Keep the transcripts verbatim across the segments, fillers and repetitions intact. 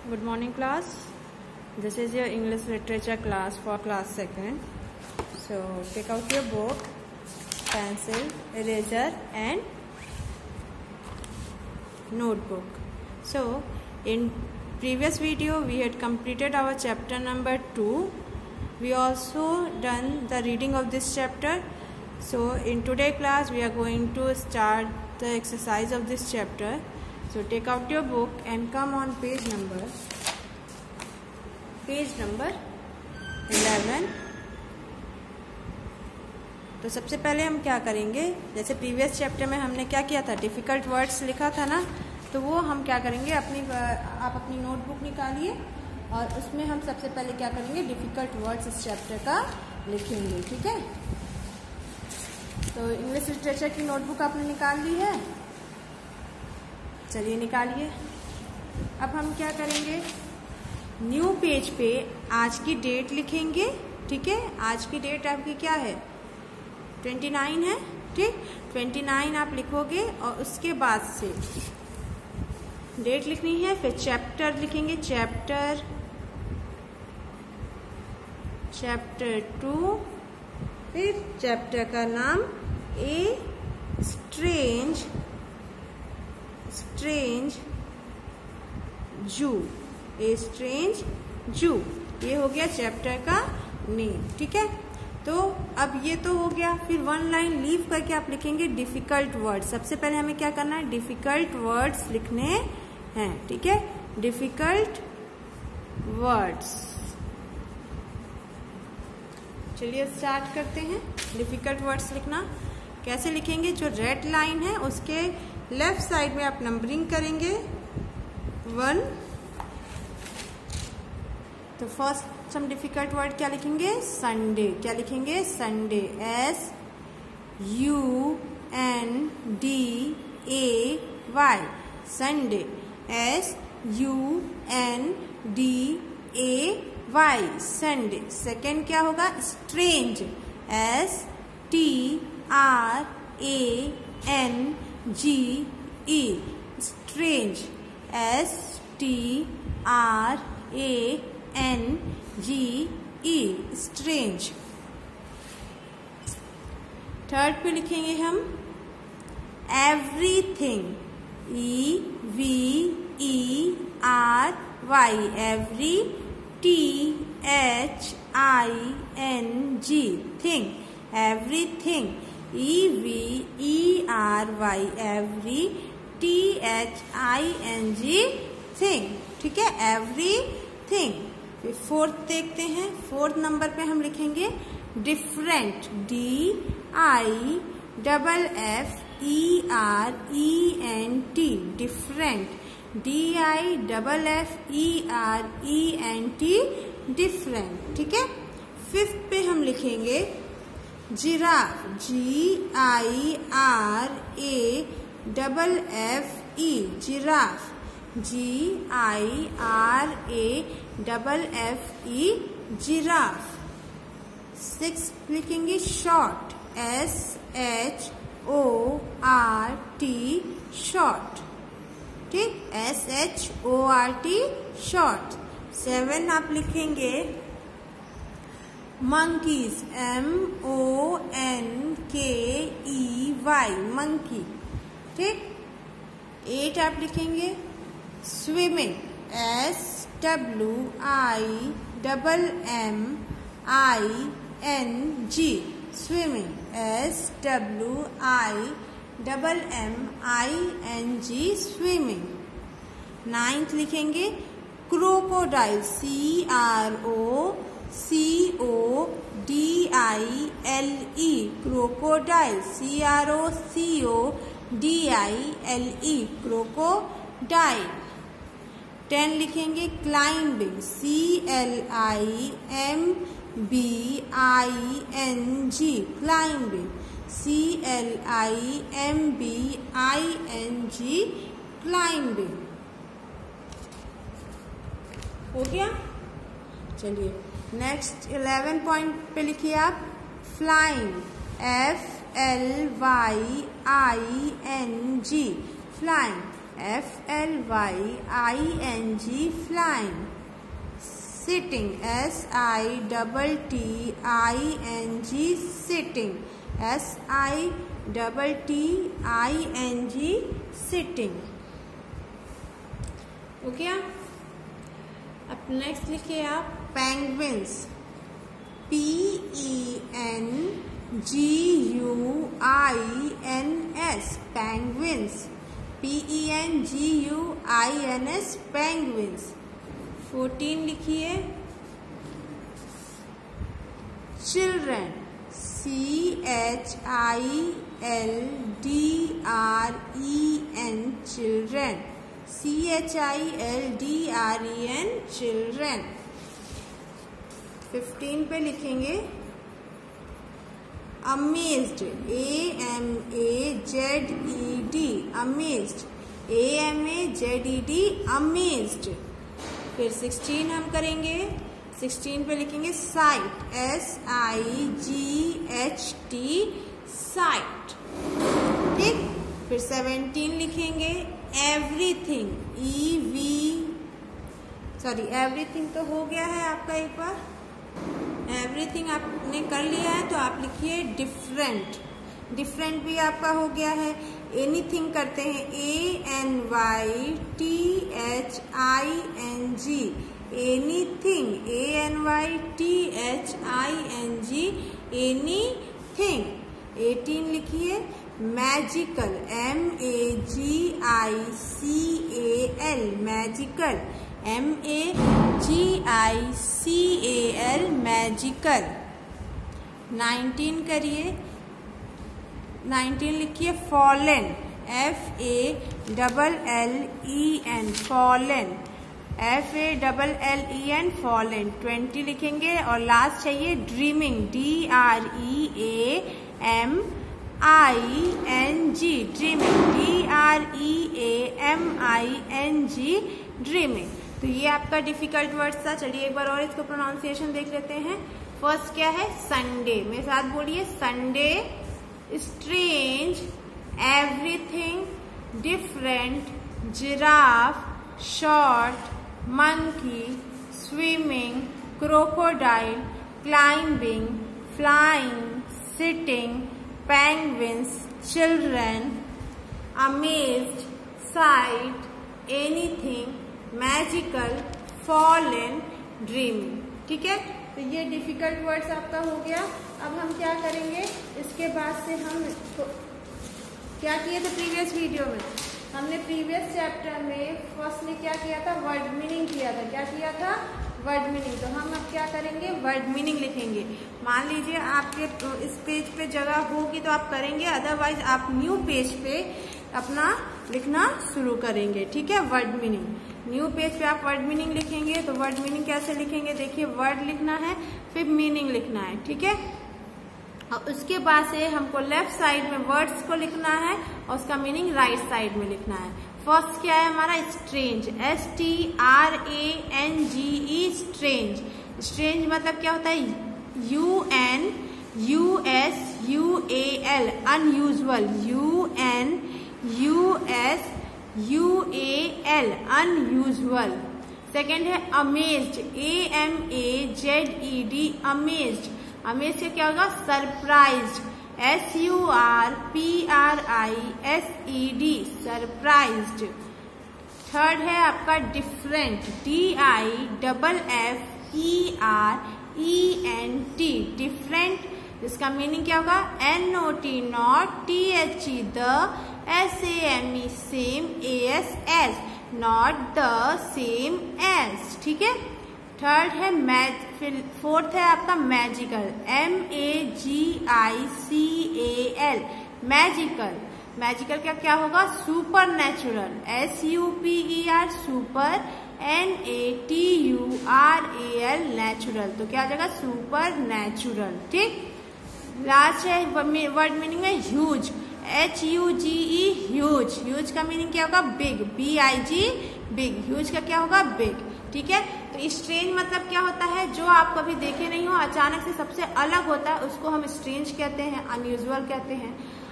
Good morning class. This is your English literature class for class second. So take out your book, pencil, eraser and notebook. So in previous video we had completed our chapter number two. We also done the reading of this chapter. So in today class we are going to start the exercise of this chapter. So take out your book and come on page number page number eleven. तो सबसे पहले हम क्या करेंगे, जैसे previous chapter में हमने क्या किया था, डिफ़िकल्ट वर्ड्स लिखा था ना, तो वो हम क्या करेंगे, अपनी आप अपनी नोटबुक निकालिए और उसमें हम सबसे पहले क्या करेंगे, डिफ़िकल्ट वर्ड्स इस चैप्टर का लिखेंगे. ठीक है, तो इंग्लिश लिटरेचर की नोटबुक आपने निकाल ली है, चलिए निकालिए. अब हम क्या करेंगे, न्यू पेज पे आज की डेट लिखेंगे. ठीक है, आज की डेट आपकी क्या है, ट्वेंटी नाइन है. ठीक, ट्वेंटी नाइन आप लिखोगे और उसके बाद से डेट लिखनी है, फिर चैप्टर लिखेंगे, चैप्टर चैप्टर टू, फिर चैप्टर का नाम ए स्ट्रेंज स्ट्रेंज जू, ए स्ट्रेंज जू, ये हो गया चैप्टर का नेम. ठीक है, तो अब ये तो हो गया. फिर वन लाइन लीव करके आप लिखेंगे डिफिकल्ट वर्ड्स. सबसे पहले हमें क्या करना है, डिफिकल्ट वर्ड्स लिखने हैं. ठीक है, डिफिकल्ट वर्ड्स. चलिए स्टार्ट करते हैं. डिफिकल्ट वर्ड्स लिखना कैसे लिखेंगे, जो रेड लाइन है उसके लेफ्ट साइड में आप नंबरिंग करेंगे वन. तो फर्स्ट सम डिफिकल्ट वर्ड क्या लिखेंगे, संडे. क्या लिखेंगे, Sunday, S U N D A Y, Sunday, S U N D A Y, Sunday. Second क्या होगा, strange, S T R A N G E, strange, S T R A N G E, strange. Third पे लिखेंगे हम everything, E V E R Y, every, T H I N G, thing, everything, E V E R Y, every, T H I N G, thing. ठीक है, everything. फिर fourth देखते हैं. Fourth number पे हम लिखेंगे different, D I double F E R E N T, different, D I double F E R E N T, different. ठीक है. फिफ्थ पे हम लिखेंगे giraffe, G I R A double F E, giraffe, G I R A double F E, giraffe. Six लिखेंगे short, S H O R T, short. ठीक, S H O R T, short. Seven आप लिखेंगे monkeys, M O N K E Y, monkey. ठीक. Eight आप लिखेंगे swimming, S W I double M I N G, swimming, S W I double M I N G, swimming. Ninth लिखेंगे crocodile, C R O C O D I L E, crocodile, C R O C O D I L E, crocodile. Ten लिखेंगे climbing, C L I am B I N जी, क्लाइंबिंग, C L I am B I N जी, climbing. हो गया. चलिए next eleven point पे लिखिए आप flying, F L Y I N G, flying, F L Y I N G flying. Sitting, S I double T I N G sitting, S I double T I N G sitting. Okay, अब next लिखिए आप penguins, P E N G U I N S, penguins, P E N G U I N S, penguins. Fourteen लिखिए children, C H I L D R E N, children, C H I L D R E N, children. Fifteen पे लिखेंगे amazed, A M A Z E D, amazed, A M A Z E D, amazed. फिर sixteen हम करेंगे, sixteen पे लिखेंगे sight, S I G H T, sight. ठीक, फिर seventeen लिखेंगे everything, E V sorry everything तो हो गया है आपका एक बार, एवरीथिंग आपने कर लिया है तो आप लिखिए डिफरेंट, डिफरेंट भी आपका हो गया है। एनीथिंग करते हैं, A N Y T H I N G, anything, A N Y T H I N G, anything. Eighteen लिखिए magical, M A G I C A L, magical, M A G I C A L, magical. Nineteen करिए, nineteen लिखिए fallen, F A double L E N, fallen, F A double L E N, fallen. Twenty लिखेंगे और last चाहिए dreaming, D R E A M I N G, dreaming, D R E A M I N G, dreaming. तो ये आपका difficult words था। चलिए एक बार और इसको प्रोनाउंसिएशन देख लेते हैं। फर्स्ट क्या है, संडे, मेरे साथ बोलिए Sunday, strange, everything, different, giraffe, short, monkey, swimming, crocodile, climbing, flying, sitting, penguins, children, amazed, sight, anything, magical, fallen, dreaming. ठीक है, तो ये डिफिकल्ट वर्ड्स आपका हो गया। अब हम क्या करेंगे, इसके बाद से हम तो क्या किए थे प्रीवियस वीडियो में, हमने प्रीवियस चैप्टर में फर्स्ट में क्या किया था, वर्ड मीनिंग किया था। क्या किया था, वर्ड मीनिंग। तो हम अब क्या करेंगे, वर्ड मीनिंग लिखेंगे। मान लीजिए आपके इस पेज पे जगह होगी तो आप करेंगे, अदरवाइज आप न्यू पेज पे अपना लिखना शुरू करेंगे। ठीक है, वर्ड मीनिंग, न्यू पेज पे आप वर्ड मीनिंग लिखेंगे। तो वर्ड मीनिंग कैसे लिखेंगे, देखिए वर्ड लिखना है, फिर मीनिंग लिखना है। ठीक है, और उसके बाद से हमको लेफ्ट साइड में वर्ड्स को लिखना है और उसका मीनिंग राइट साइड में लिखना है। फर्स्ट क्या है हमारा, strange, S T R A N G E, strange. Strange मतलब क्या होता है, U N U S U A L, unusual, U N U S U A L, unusual. Second है amazed, A M A Z E D, amazed. Amazed से क्या होगा, surprised, S U R P R I S E D, surprised. Third है आपका different, D I double F E R E N T, different. इसका meaning क्या होगा, N O T, not, T H E, the, S A M E, same, A S S, not the same as. ठीक है, third है मैज, फिर fourth है आपका magical, M A G I C A L, magical. Magical का क्या होगा, super natural, S U P E R, super, N A T U R A L, natural. तो क्या आ जाएगा, सुपर नेचुरल। ठीक, लास्ट है वर्ड मीनिंग में huge, H U G E, huge. Huge का मीनिंग क्या होगा, big, B I G, big. Huge का क्या होगा, बिग। ठीक है, तो स्ट्रेंज मतलब क्या होता है, जो आप कभी देखे नहीं हो, अचानक से सबसे अलग होता है, उसको हम स्ट्रेंज कहते हैं, अनयूजुअल कहते हैं।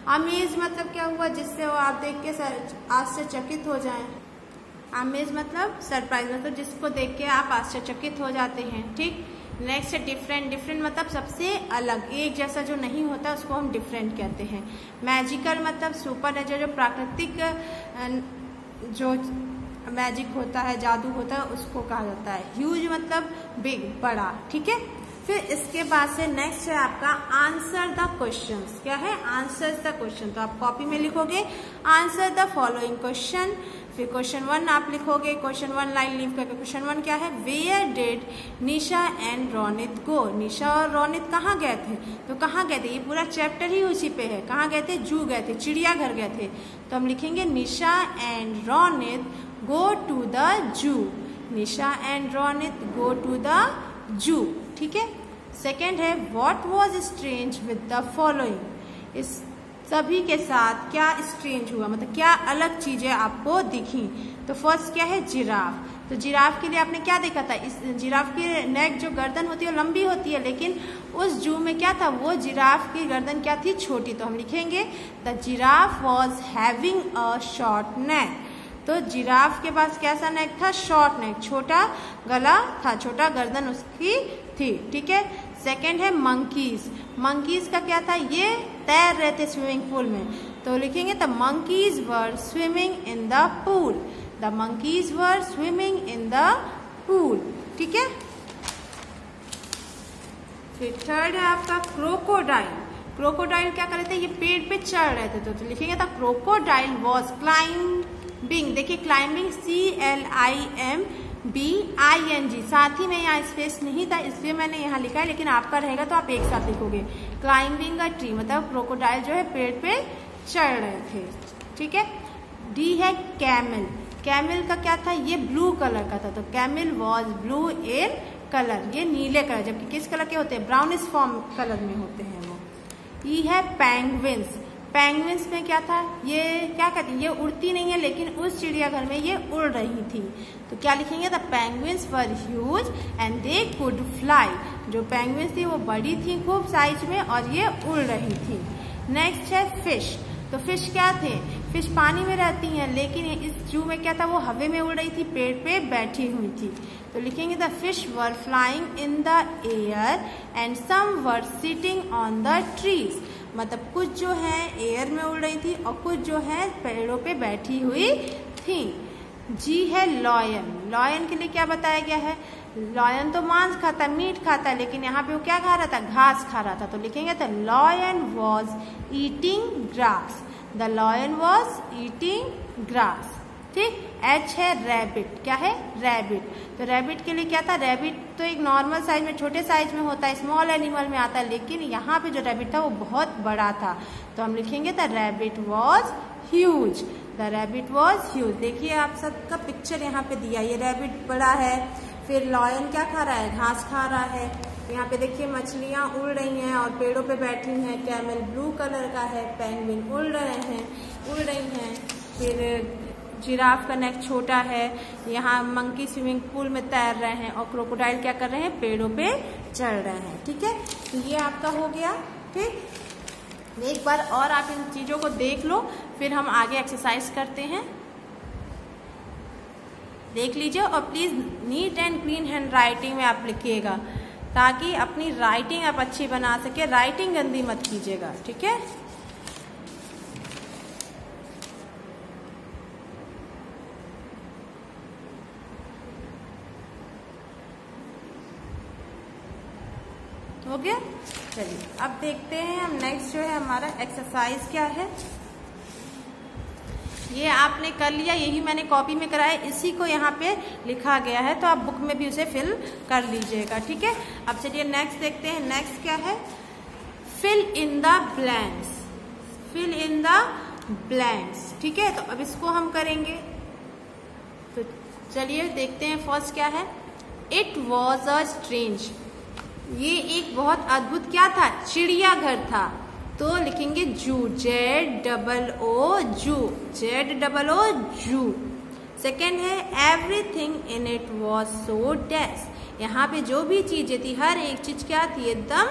अमेज मतलब क्या हुआ, जिससे वो आप देख के आश्चर्यचकित हो जाएं। अमेज मतलब सरप्राइज, मतलब जिसको देख के आप आश्चर्यचकित हो जाते हैं। ठीक, नेक्स्ट है डिफरेंट। डिफरेंट मतलब सबसे अलग, एक जैसा जो नहीं होता उसको हम डिफरेंट कहते हैं। मैजिकल मतलब सुपर नेचुरल, जो प्राकृतिक जो मैजिक होता है, जादू होता है, उसको कहा जाता है। ह्यूज मतलब बिग, बड़ा। ठीक है, फिर इसके बाद से नेक्स्ट है आपका आंसर द क्वेश्चंस। क्या है? Answer the question. तो आप कॉपी में लिखोगे आंसर द फॉलोइंग क्वेश्चन। फिर क्वेश्चन वन आप लिखोगे, क्वेश्चन वन लाइन लीव करके। क्वेश्चन वन क्या है? Where did Nisha and Ronit go? Nisha और रोनित कहाँ गए थे? तो कहाँ गए थे? ये पूरा चैप्टर ही उसी पे है। कहाँ गए थे? जू गए थे, चिड़ियाघर गए थे। तो हम लिखेंगे Nisha and Ronit go to the zoo. Nisha and Ronit go to the zoo. ठीक है, सेकेंड है what was strange with the following? इस सभी के साथ क्या स्ट्रेंज हुआ, मतलब क्या अलग चीजें आपको दिखी? तो फर्स्ट क्या है? जिराफ। तो जिराफ के लिए आपने क्या देखा था? इस जिराफ की नेक जो गर्दन होती है वो लंबी होती है, लेकिन उस जू में क्या था? वो जिराफ की गर्दन क्या थी? छोटी। तो हम लिखेंगे the giraffe was having a short neck. तो जिराफ के पास कैसा नेक था? शॉर्ट नेक, छोटा गला था, छोटा गर्दन उसकी थी। ठीक है, सेकंड है मंकीज। मंकीज का क्या था? ये तैर रहे थे स्विमिंग पूल में। तो लिखेंगे the monkeys were swimming in the pool. The monkeys were swimming in the pool. ठीक है, फिर थर्ड है आपका क्रोकोडाइल। क्रोकोडाइल क्या कर रहे थे? ये पेड़ पे चढ़ रहे थे। तो, तो लिखेंगे द क्रोकोडाइल वॉज क्लाइंबिंग। देखिए climbing C L I am B I N G, साथ ही में यहाँ स्पेस नहीं था इसलिए मैंने यहाँ लिखा है, लेकिन आपका रहेगा तो आप एक साथ लिखोगे। क्लाइंबिंग अ ट्री मतलब क्रोकोडाइल जो है पेड़ पे चढ़ रहे थे। ठीक है, डी है कैमल। कैमल का क्या था? ये ब्लू कलर का था। तो camel was blue in colour, ये नीले कलर, जबकि किस कलर के होते हैं? ब्राउनिश फॉर्म कलर में होते हैं वो। ई है पेंगुइन्स। पेंगुइन्स में क्या था? ये क्या कहते हैं? ये उड़ती नहीं है, लेकिन उस चिड़ियाघर में ये उड़ रही थी। तो क्या लिखेंगे? The penguins were huge and they could fly. जो पेंगुइन्स थी वो बड़ी थी खूब साइज में और ये उड़ रही थी। नेक्स्ट है फिश। तो फिश क्या थे? फिश पानी में रहती हैं, लेकिन इस जू में क्या था? वो हवा में उड़ रही थी, पेड़ पे बैठी हुई थी। तो लिखेंगे the fish were flying in the air and some were sitting on the trees. मतलब कुछ जो है एयर में उड़ रही थी और कुछ जो है पेड़ों पे बैठी हुई थी। जी है लॉयन। लॉयन के लिए क्या बताया गया है? लॉयन तो मांस खाता, मीट खाता, लेकिन यहाँ पे वो क्या खा रहा था? घास खा रहा था। तो लिखेंगे the lion was eating grass. The lion was eating grass. ठीक, एच है रैबिट। क्या है? रैबिट। तो रैबिट के लिए क्या था? रैबिट तो एक नॉर्मल साइज में, छोटे साइज में होता है, स्मॉल एनिमल में आता है, लेकिन यहाँ पे जो रैबिट था वो बहुत बड़ा था। तो हम लिखेंगे the rabbit was huge. The rabbit was huge. देखिए आप सबका पिक्चर यहाँ पे दिया, ये रैबिट बड़ा है, फिर लॉयन क्या खा रहा है? घास खा रहा है। यहाँ पे देखिए मछलियाँ उड़ रही हैं और पेड़ों पे बैठी हैं। कैमल ब्लू कलर का है, पेंगुइन उड़ रहे हैं, उड़ रही हैं। फिर जिराफ का नेक छोटा है, यहाँ मंकी स्विमिंग पूल में तैर रहे हैं और क्रोकोडाइल क्या कर रहे हैं? पेड़ों पे चढ़ रहे हैं। ठीक है, तो ये आपका हो गया। ठीक, एक बार और आप इन चीजों को देख लो, फिर हम आगे एक्सरसाइज करते हैं। देख लीजिए और please neat and clean handwriting में आप लिखिएगा, ताकि अपनी राइटिंग आप अच्छी बना सके। राइटिंग गंदी मत कीजिएगा। ठीक है, हो गया। चलिए अब देखते हैं हम नेक्स्ट जो है हमारा एक्सरसाइज क्या है। ये आपने कर लिया, यही मैंने कॉपी में कराया, इसी को यहाँ पे लिखा गया है, तो आप बुक में भी उसे फिल कर लीजिएगा। ठीक है, अब चलिए नेक्स्ट देखते हैं। नेक्स्ट क्या है? Fill in the blanks. Fill in the blanks. ठीक है, तो अब इसको हम करेंगे। तो चलिए देखते हैं फर्स्ट क्या है। It was a strange. ये एक बहुत अद्भुत क्या था? चिड़ियाघर था। तो लिखेंगे जू, जेड डबल ओ जू, Z double O zoo. Second है everything in it was so dash. यहाँ पे जो भी चीजें थी, हर एक चीज क्या थी? एकदम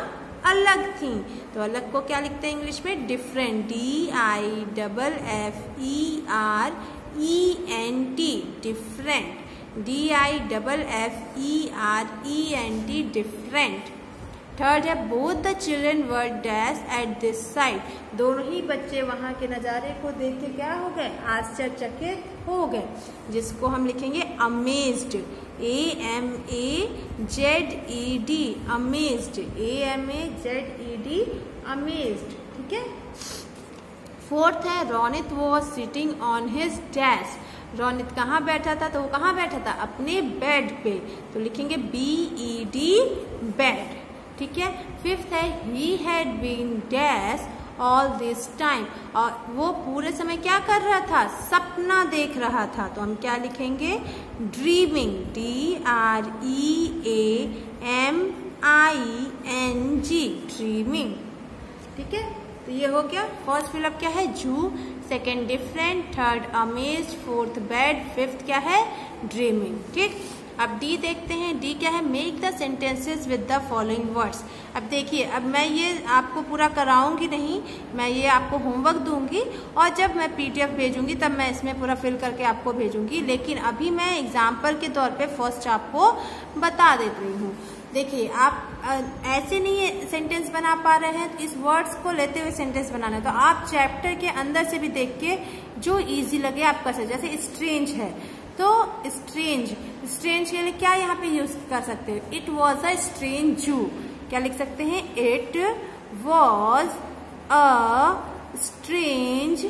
अलग थी। तो अलग को क्या लिखते हैं इंग्लिश में? Different. D I double F E R E N T, different. D I double F E R E N T, different. Third है both the children were dash at this sight, दोनों ही बच्चे वहां के नज़ारे को देख के क्या हो गए? आश्चर्यचकित हो गए, जिसको हम लिखेंगे amazed. A M A Z E D, amazed. A M A Z E D, amazed. ठीक है। फोर्थ है Ronit was sitting on his desk, Ronit कहाँ बैठा था? तो वो कहाँ बैठा था? अपने बेड पे। तो लिखेंगे बी ई डी, बेड। ठीक है। फिफ्थ है he had been dash all this time, और वो पूरे समय क्या कर रहा था? सपना देख रहा था। तो हम क्या लिखेंगे? Dreaming. D R E A M I N G, dreaming. ठीक है। तो ये हो गया। फर्स्ट फिलअप क्या है? Zoo. Second different, third amazed, fourth bed, fifth क्या है? ड्रीमिंग। ठीक। अब डी देखते हैं। डी क्या है? Make the sentences with the following words. अब देखिए, अब मैं ये आपको पूरा कराऊंगी नहीं, मैं ये आपको होमवर्क दूंगी और जब मैं पीडीएफ भेजूंगी तब मैं इसमें पूरा फिल करके आपको भेजूंगी। लेकिन अभी मैं एग्जाम्पल के तौर पे फर्स्ट आपको बता देती हूँ। देखिए, आप ऐसे नहीं सेंटेंस बना पा रहे हैं तो इस वर्ड्स को लेते हुए सेंटेंस बनाना है। तो आप चैप्टर के अंदर से भी देख के जो इजी लगे आप कर सकते। जैसे स्ट्रेंज है तो स्ट्रेंज, स्ट्रेंज के लिए क्या यहाँ पे यूज कर सकते हैं? इट वॉज अ स्ट्रेंज जू। क्या लिख सकते हैं? इट वॉज अ स्ट्रेंज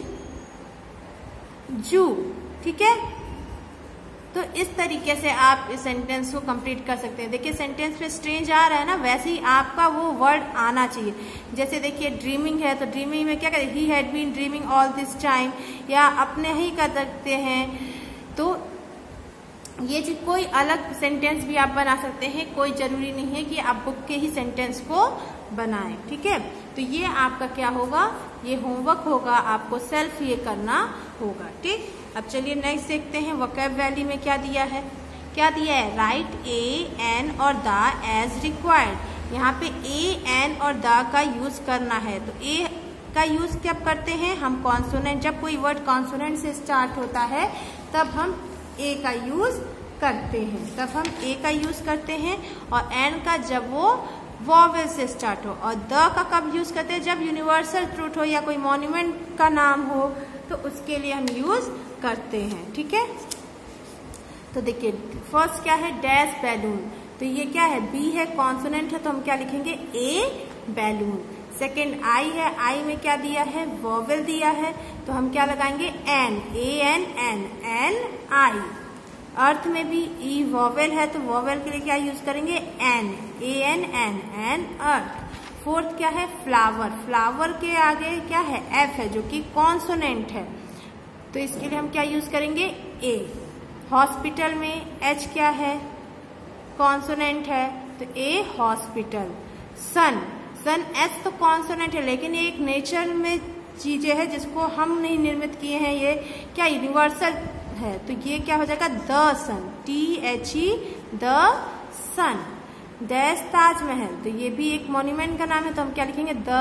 जू। ठीक है। तो इस तरीके से आप इस सेंटेंस को कंप्लीट कर सकते हैं। देखिए सेंटेंस में स्ट्रेंज आ रहा है ना, वैसे ही आपका वो वर्ड आना चाहिए। जैसे देखिए ड्रीमिंग है तो ड्रीमिंग में क्या करें? He had been dreaming all this time, या अपने ही कर सकते हैं। तो ये जो कोई अलग सेंटेंस भी आप बना सकते हैं, कोई जरूरी नहीं है कि आप बुक के ही सेंटेंस को बनाएं। ठीक है। तो ये आपका क्या होगा? ये होमवर्क होगा, आपको सेल्फ ये करना होगा। ठीक। अब चलिए नेक्स्ट देखते हैं। वोकैबुलरी में क्या दिया है? क्या दिया है? राइट ए एन और द एज रिक्वायर्ड। यहाँ पे ए एन और द का यूज करना है। तो ए का यूज कब करते हैं? हम कॉन्सोनेंट, जब कोई वर्ड कॉन्सोनेंट से स्टार्ट होता है तब हम ए का यूज करते हैं, तब हम ए का यूज करते हैं। और एन का जब वो वॉवेल से स्टार्ट हो। और द का कब यूज करते हैं? जब यूनिवर्सल ट्रूथ हो या कोई मॉन्यूमेंट का नाम हो तो उसके लिए हम यूज करते हैं। ठीक है। तो देखिए फर्स्ट क्या है? Dash balloon. तो ये क्या है? बी है, कॉन्सोनेंट है, तो हम क्या लिखेंगे? ए बैलून। सेकेंड आई है, आई में क्या दिया है? वॉवेल दिया है, तो हम क्या लगाएंगे? An, A N an, an I. Earth में भी ई वॉवेल है तो वॉवेल के लिए क्या यूज करेंगे? An, A N an, an earth. Fourth क्या है? फ्लावर। फ्लावर के आगे क्या है? एफ है जो कि कॉन्सोनेंट है, तो इसके लिए हम क्या यूज करेंगे? ए। हॉस्पिटल में एच क्या है? कॉन्सोनेंट है, तो a hospital. Sun, sun S तो कॉन्सोनेंट है लेकिन ये एक नेचर में चीजें है जिसको हम नहीं निर्मित किए हैं, ये क्या यूनिवर्सल है, तो ये क्या हो जाएगा? The sun, T H E, the sun. Dash Taj Mahal, तो ये भी एक मॉन्यूमेंट का नाम है, तो हम क्या लिखेंगे? The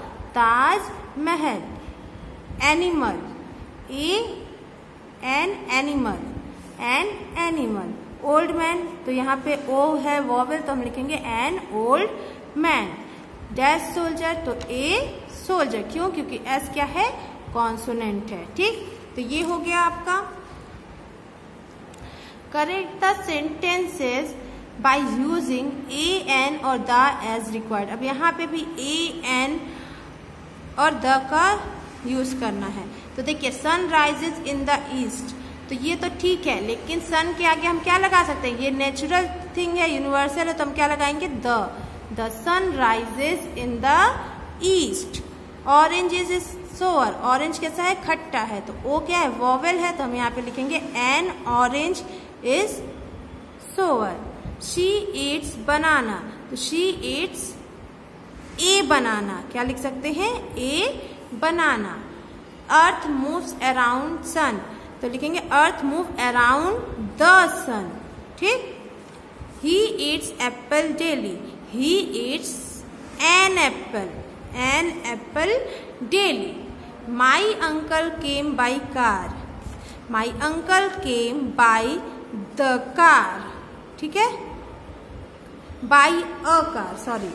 Taj Mahal. Animal, A an animal, an animal. Old man, तो यहाँ पे ओ है वॉवेल, तो हम लिखेंगे an old man. Dash soldier, तो ए सोल्जर, क्यों? क्योंकि एस क्या है? कॉन्सोनेंट है। ठीक। तो ये हो गया आपका। Correct the sentences by using a an और द एज रिक्वायर्ड। अब यहाँ पे भी ए एन और द का यूज करना है। तो देखिए sun rises in the east, तो ये तो ठीक है, लेकिन सन के आगे हम क्या लगा सकते हैं? ये नेचुरल थिंग है, यूनिवर्सल है, तो हम क्या लगाएंगे? The. The sun rises in the east. Orange is sour, orange कैसा है? खट्टा है, तो ओ क्या है? वॉवेल है, तो हम यहाँ पे लिखेंगे an orange is sour. She eats banana, तो शी ईट्स ए बनाना, क्या लिख सकते हैं? ए बनाना। अर्थ मूव्स अराउंड सन, तो लिखेंगे earth move around the sun. ठीक। He eats apple daily, he eats an apple, an apple daily. My uncle came by car, my uncle came by the car, ठीक है, by a car, sorry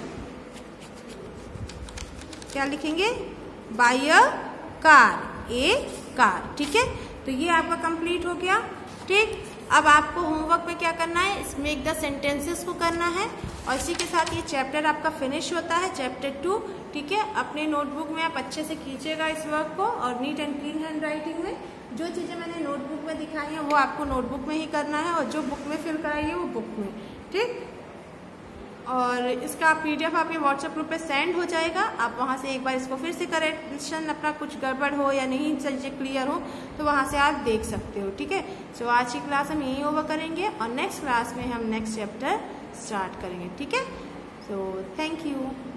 क्या लिखेंगे, by a car, a car, ठीक है। तो ये आपका complete हो गया, ठीक। अब आपको होमवर्क में क्या करना है, इसमें एक द सेंटेंसेस को करना है और इसी के साथ ये चैप्टर आपका फिनिश होता है, चैप्टर टू, ठीक है। अपने नोटबुक में आप अच्छे से कीजिएगा इस वर्क को और neat and clean handwriting में जो चीज़ें मैंने नोटबुक में दिखाई हैं वो आपको नोटबुक में ही करना है और जो बुक में फिल कराई है वो बुक में, ठीक। और इसका पीडीएफ आपके व्हाट्सएप ग्रुप पे सेंड हो जाएगा, आप वहाँ से एक बार इसको फिर से करेक्शन अपना कुछ गड़बड़ हो या नहीं चीज़ें क्लियर हो तो वहाँ से आप देख सकते हो, ठीक है। सो आज की क्लास हम यहीं ओवर करेंगे और नेक्स्ट क्लास में हम नेक्स्ट चैप्टर स्टार्ट करेंगे, ठीक है। So thank you.